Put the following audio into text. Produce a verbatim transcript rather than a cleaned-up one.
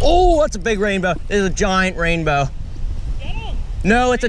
Oh, that's a big rainbow. It is a giant rainbow. No, it's a